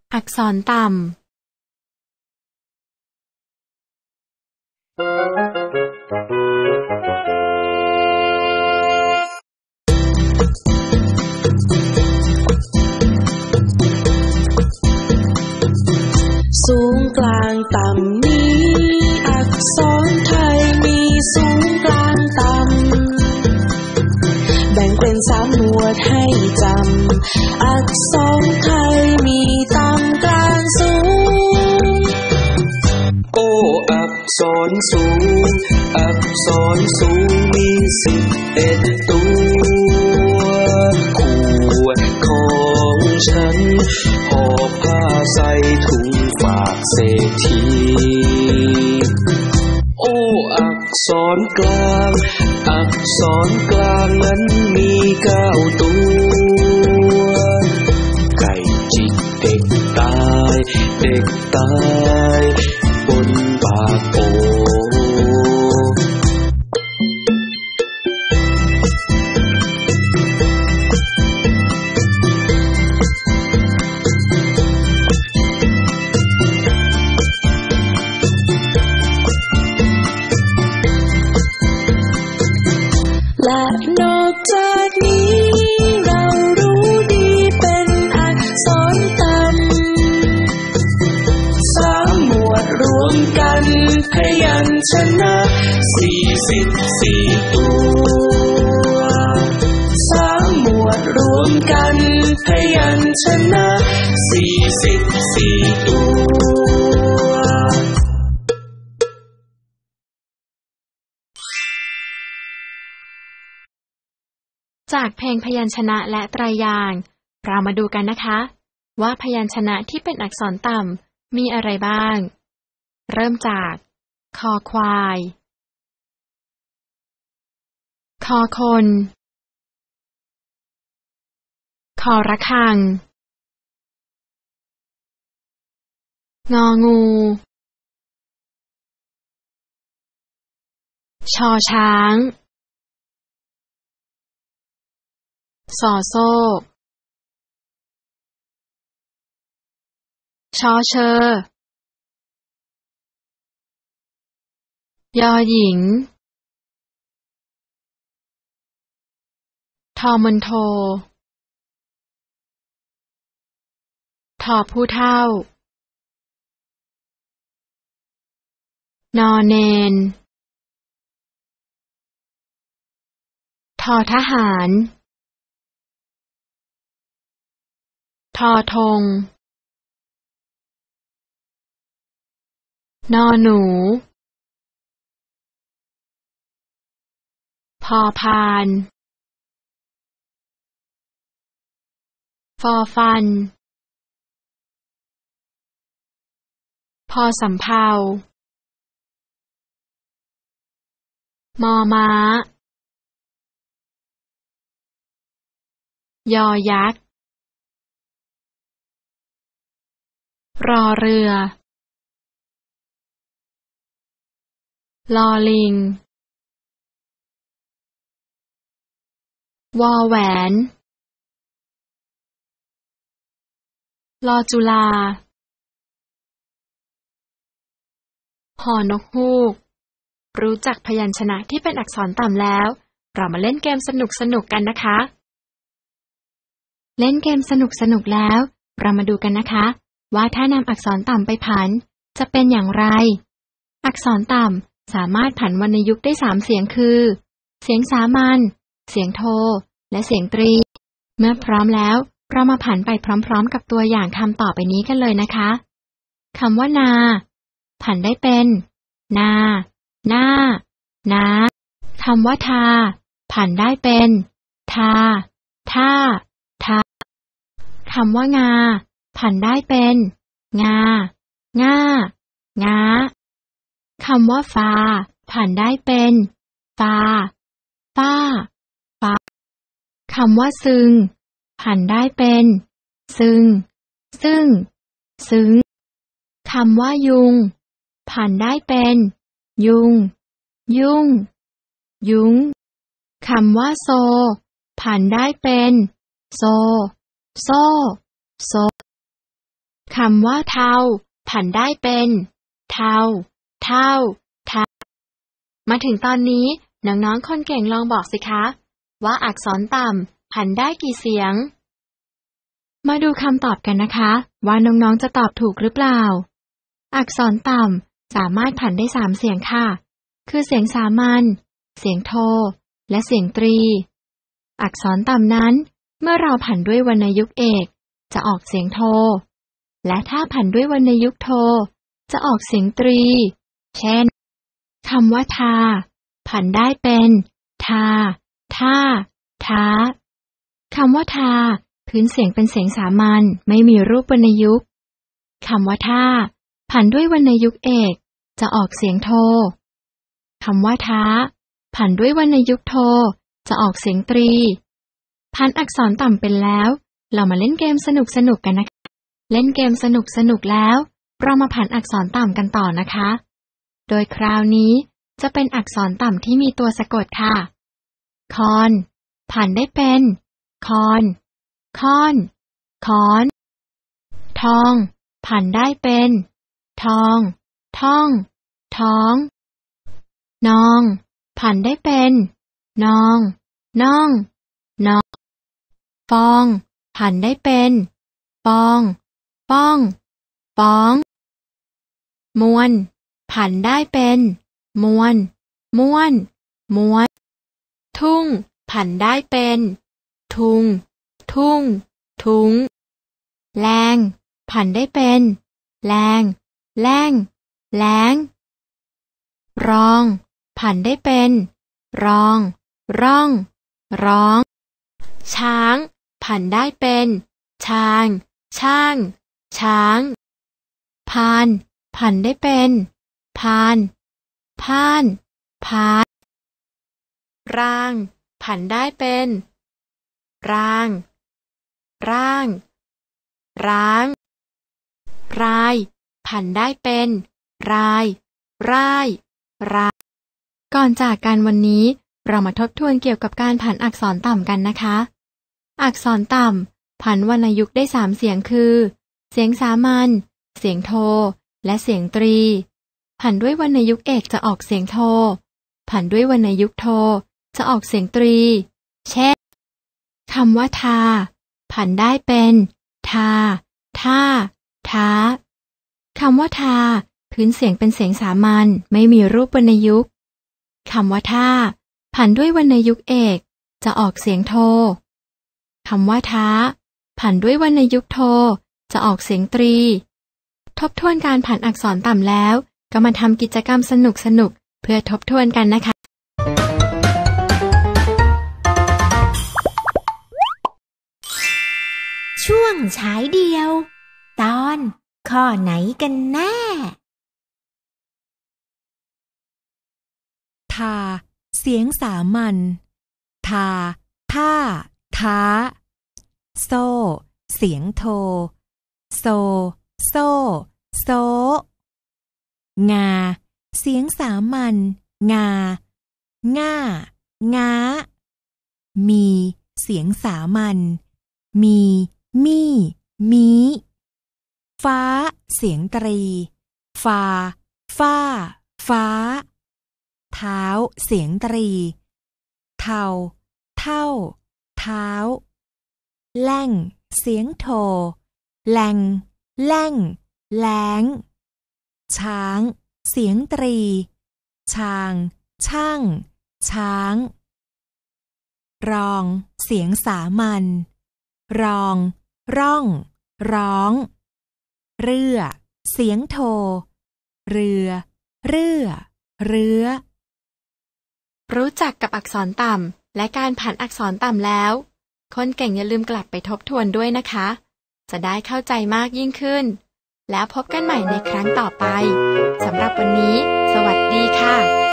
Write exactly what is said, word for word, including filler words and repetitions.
อักษรต่ำสูงกลางต่ำนี้อักษรไทยมีสูงกลางต่ำแบ่งเป็นสามหมวดให้จำอักษรไทยมีต่ำกลางสูงโอ้อักษรสูงอักษรสูงมีสิบเอ็ดตัวขวดของฉันห่อผ้าใส่ถุงฝากเศรษฐีโอ้อักษรกลางอักษรกลางนั้นมีเก้าตัวไก่จิกเด็กตายเด็กตายบนปากโอและนอกจากนี้เรารู้ดีเป็นอักษรต่ำสามหมวดรวมกันพยัญชนะสี่สิบสี่ตัวสามหมวดรวมกันพยัญชนะสี่สิบสี่ตัวจากเพลงพยัญชนะและไตรยางค์เรามาดูกันนะคะว่าพยัญชนะที่เป็นอักษรต่ำมีอะไรบ้างเริ่มจากคอควายคอคนคอระฆังงองูชอช้างสอโซ่ชอเชอยอหญิงทอมนโททอผู้เฒ่านอเนนทอทหารทอธงนอหนูพอพานฟอฟันพอสำเภามอม้ายอยักษ์รอเรือลอลิงวอแหวนลอจุฬาหอนกฮูกรู้จักพยัญชนะที่เป็นอักษรต่ำแล้วเรามาเล่นเกมสนุกๆกันนะคะเล่นเกมสนุกๆแล้วเรามาดูกันนะคะว่าถ้านำอักษรต่ำไปผันจะเป็นอย่างไรอักษรต่ำสามารถผันวรรณยุกต์ได้สามเสียงคือเสียงสามัญเสียงโทและเสียงตรีเมื่อพร้อมแล้วเรามาผันไปพร้อมๆกับตัวอย่างคำต่อไปนี้กันเลยนะคะคำว่านาผันได้เป็นนาหน้านาคำว่าทาผันได้เป็นทาท่าทาคำว่างาผันได้เป็นงาง่าง้าคำว่าฟ้าผันได้เป็นฟ้าฟ้าฟ้าคำว่าซึงผันได้เป็นซึงซึ่งซึ้งคำว่ายุงผันได้เป็นยุงยุ่งยุ้งคำว่าโซผันได้เป็นโซโซ่โซคคำว่าเทาผันได้เป็นเทาเท่าเทามาถึงตอนนี้น้องๆคนเก่งลองบอกสิคะว่าอักษรต่ำผันได้กี่เสียงมาดูคำตอบกันนะคะว่าน้องๆจะตอบถูกหรือเปล่าอักษรต่ำสามารถผันได้สามเสียงค่ะคือเสียงสามัญเสียงโทและเสียงตรีอักษรต่ำนั้นเมื่อเราผันด้วยวรรณยุกต์เอกจะออกเสียงโทและถ้าผันด้วยวรรณยุกต์โทจะออกเสียงตรีเช่นคำว่าทาผันได้เป็นทาท่าท้าคำว่าทาพื้นเสียงเป็นเสียงสามัญไม่มีรูปวรรณยุกต์คำว่าท่าผันด้วยวรรณยุกต์เอกจะออกเสียงโทคำว่าท้าผันด้วยวรรณยุกต์โทจะออกเสียงตรีผันอักษรต่ำเป็นแล้วเรามาเล่นเกมสนุกๆกันนะคะเล่นเกมสนุกๆแล้วเรามาผันอักษรต่ำกันต่อนะคะโดยคราวนี้จะเป็นอักษรต่ำที่มีตัวสะกดค่ะคอนผันได้เป็นคอนค้อนค้อนทองผันได้เป็นทองท่องท้องนองผันได้เป็นนองน่องนองฟองผันได้เป็นฟองป้องป้องมวนผันได้เป็นมวนม้วนม้วนทุ่งผันได้เป็นทุงทุ่งทุงแรงผันได้เป็นแรงแรงแรงรองผันได้เป็นรองร่องร้องช้างผันได้เป็นช้างช่างช้างพานผันได้เป็นพานพานพานรางผันได้เป็นรางร่างร้างรายผันได้เป็นรายร่ายรายก่อนจากกันวันนี้เรามาทบทวนเกี่ยวกับการผันอักษรต่ำกันนะคะอักษรต่ำผันวรรณยุกต์ได้สามเสียงคือเสียงสามัญเสียงโทและเสียงตรีผันด้วยวรรณยุกต์เอกจะออกเสียงโทผันด้วยวรรณยุกต์โทจะออกเสียงตรีเช่นคำว่าทาผันได้เป็นทาท่าท้าคำว่าทาพื้นเสียงเป็นเสียงสามัญไม่มีรูปวรรณยุกต์คำว่าท่าผันด้วยวรรณยุกต์เอกจะออกเสียงโทคำว่าท้าผันด้วยวรรณยุกต์โทจะออกเสียงตรีทบทวนการผันอักษรต่ำแล้วก็มาทำกิจกรรมสนุกๆเพื่อทบทวนกันนะคะช่วงฉายเดียวตอนข้อไหนกันแน่ทาเสียงสามัญทาท่าท้าโซ่เสียงโทโซโซ่โซงาเสียงสามัญงาง่าง้ามีเสียงสามัญมีมี่มีฟ้าเสียงตรีฟาฟ้าฟ้าเท้าเสียงตรีเท่าเท่าเท้าแล่งเสียงโทแลงแล่งแล้งช้างเสียงตรีช้างช่างช้างรองเสียงสามัญรองร่องร้องเรือเสียงโทเรือเรือเรือรู้จักกับอักษรต่ำและการผันอักษรต่ำแล้วคนเก่งอย่าลืมกลับไปทบทวนด้วยนะคะจะได้เข้าใจมากยิ่งขึ้นแล้วพบกันใหม่ในครั้งต่อไปสำหรับวันนี้สวัสดีค่ะ